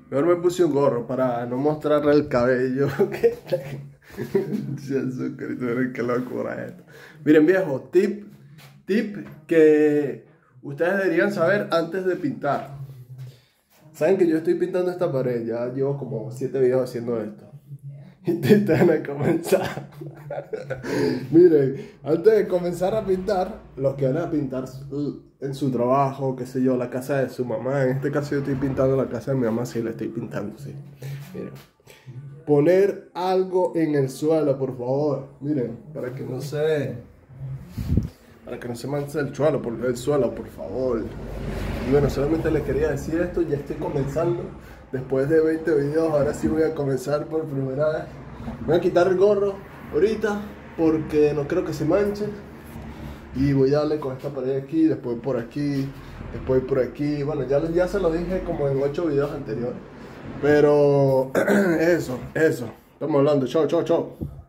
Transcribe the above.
Mejor me puse un gorro para no mostrarle el cabello. Jesucristo, miren qué locura es esto. Miren, viejo, tip que ustedes deberían saber antes de pintar. Saben que yo estoy pintando esta pared, ya llevo como 7 videos haciendo esto. Y te van a comenzar. Miren, antes de comenzar a pintar, los que van a pintar en su trabajo, qué sé yo, la casa de su mamá. En este caso yo estoy pintando la casa de mi mamá, sí, la estoy pintando, sí. Miren, poner algo en el suelo, por favor. Miren, para que no se manche el suelo, por favor. Y bueno, solamente les quería decir esto, ya estoy comenzando. Después de 20 videos, ahora sí voy a comenzar por primera vez. Voy a quitar el gorro ahorita porque no creo que se manche. Y voy a darle con esta pared aquí, después por aquí, después por aquí. Bueno, ya se lo dije como en 8 videos anteriores. Pero eso. Estamos hablando. Chao.